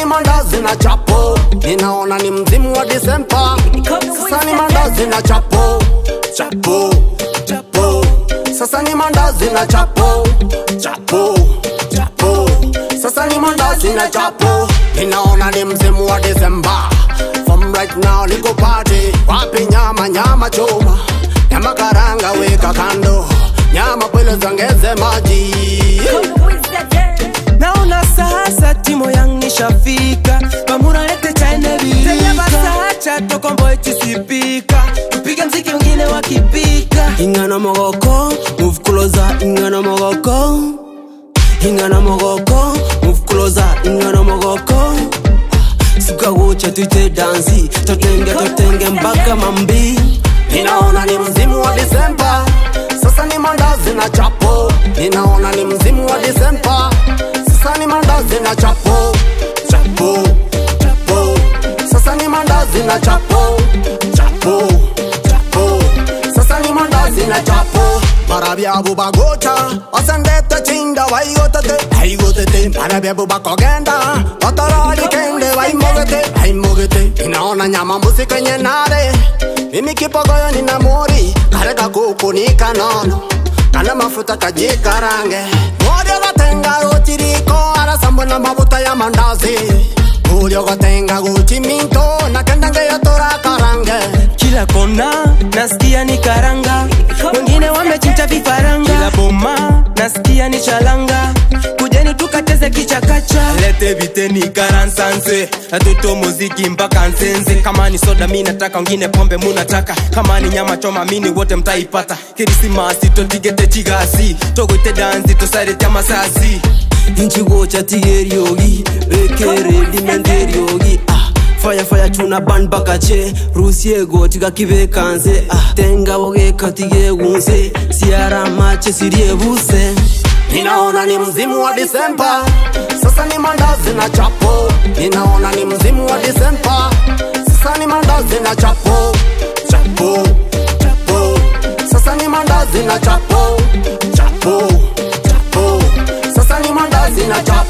mandazi na chapo. Ninaona ni mzimu wa Disemba. Sasa ni mandazi na chapo. Chapo, chapo. Sasa ni mandazi na chapo. Chapo, chapo. Sasa ni mandazi na chapo. Ninaona ni mzimu wa Disemba. From right now liko party. Wapi nyama, nyama choma, nyama karanga weka kando, nyama pwele zongeze maji. Naona sasa timo yang nishafika. Pamura lete chaine birika. Tenya basacha tokombo echisipika. Tupige mziki wengine wakipika. Ingana mogoko, move closer. Ingana mogoko, ingana mogoko, move closer. Ingana mogoko. Suka wocha tuite dansi. Totenge mpaka mambi. Ninaona ni mzimu wa Disemba. Sasa ni mandazi na chapo. Ninaona ni mzimu wa Disemba. Sasa ni mandazi na chapo. Chapo, chapo. Sasa ni mandazi na chapo. Chapo, chapo. Sasa ni mandazi na chapo. Marabia buba gocha, asandete chinda waigotete. Marabia buba kogenda, otoroli kende waimogete. Ninaona nyama mbuzi kwenye nare. Mimi kipogoyo nina mori, kareka kuku ni kanono, kana mafuta kajikarange. Mori ogatenga rochiriko, arasambo na mabuta ya mandazi. Mori ogatenga guchiminto, na kendenge yotora karange. Kila kona, nasikia ni karanga. Wengine wamechinja vifaranga. Kila boma, nasikia ni chalanga. Kujeni tukacheze kichakacha. Lete viteni karansanse, atoto muziki mpaka nsenze. Kama ni soda mi nataka, wengine pombe munataka. Kama ni nyama choma mini wote mtaipata. Kirisimasi totigete chigasi, togoite dansi tosarete amasasi. Inchi gocha tigeriogi, rekere dimenderiogi. Fire chuna band bakache, Rusie gotiga kibe kanze. Tenga woge katige unse, siara mache sirie buse. Ninaona ni mzimu wa Disemba. Sasa ni mandazi na chapo. Ninaona ni mzimu wa Disemba. Sasa ni mandazi na chapo. Chapo, chapo. Sasa ni mandazi na chapo. Chapo, chapo. Sasa ni mandazi na chapo.